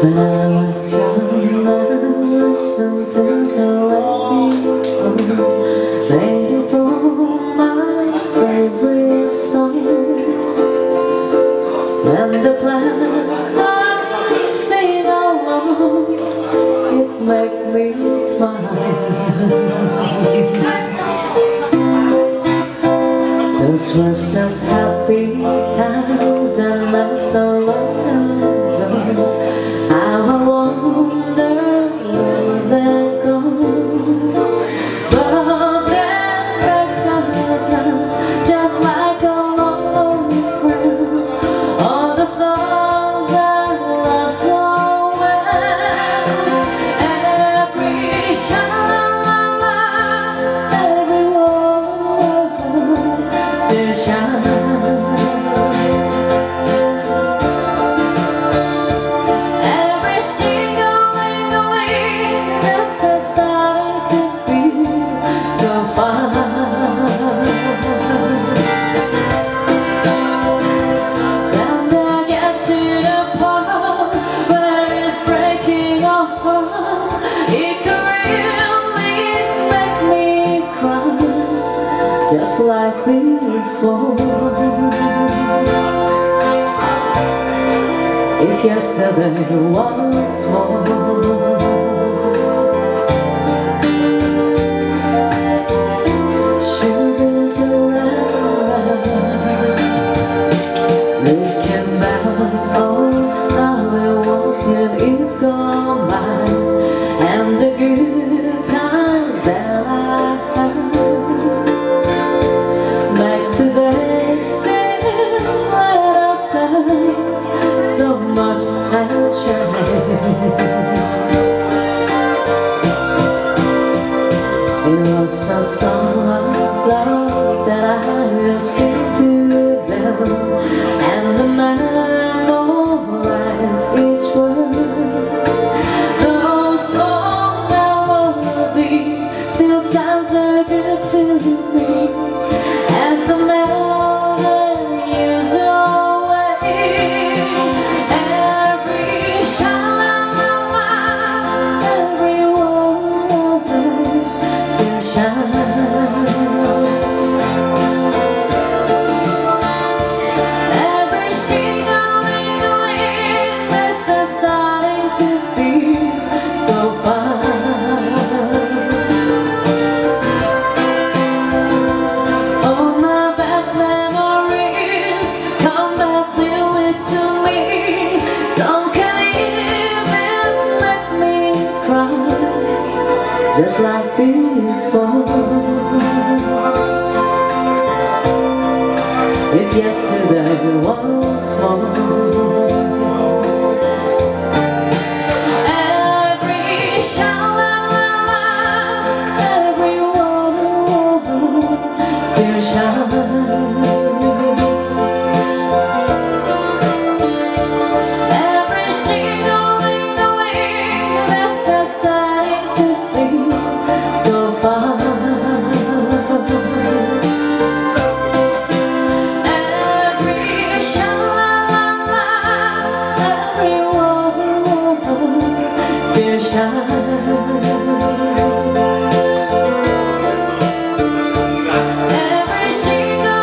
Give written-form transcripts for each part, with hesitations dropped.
When I was young, I listened to the radio. They brought my favorite song, and the black sing along. It made me smile. Those were just happy times, and not so long ago. I wonder where they're gone. But they're just like a lonely friend. All the songs I love so well. Every sha-la-la-la, every word says shine. Just like before. It's yesterday once more. Shooting to looking back on how it was, and it's gone by, and the good times that I had. Today, say, let us say, so much has changed. It was a song of love that I will sing to them, and the memorize each word. Those old melodies still sound so good to me. As the melody is away, every sha-la-la-la, every word still shine. Every shingling that they're starting to see so far. Just like before. It's yesterday once more. Every sha-la-la-la, every word still shine. Every shingling that they're starting to see so far. Every sha-la-la-la, every word still shine. Every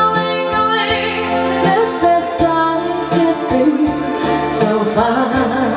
shingling that they're starting to see so far.